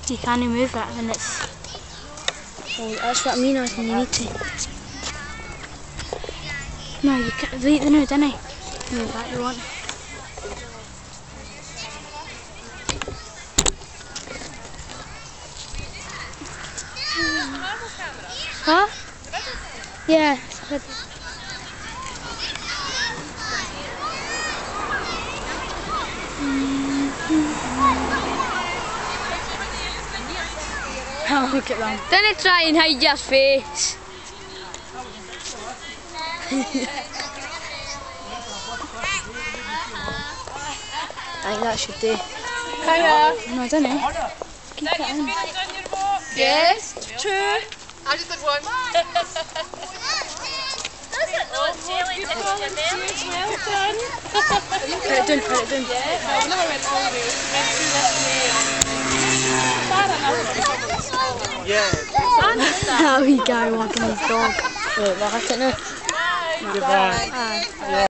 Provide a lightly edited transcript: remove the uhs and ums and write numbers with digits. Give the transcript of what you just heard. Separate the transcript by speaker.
Speaker 1: You can't move it and it's...
Speaker 2: Well, that's what I mean, I think you need to.
Speaker 1: No, you can't. Wait, no, didn't I? Move that you want. Huh? Yeah. Oh, look at them.
Speaker 2: Don't try and hide your face. I think that should do.
Speaker 1: No, I don't know. Keep it in.
Speaker 3: Yes, true. I just did one. Well done.
Speaker 1: Put it down, put it down.
Speaker 3: I never went all the way. Went through this way.
Speaker 4: Yeah.
Speaker 1: That wee guy walking his dog.
Speaker 2: Wait, we'll hit it now.
Speaker 4: Goodbye.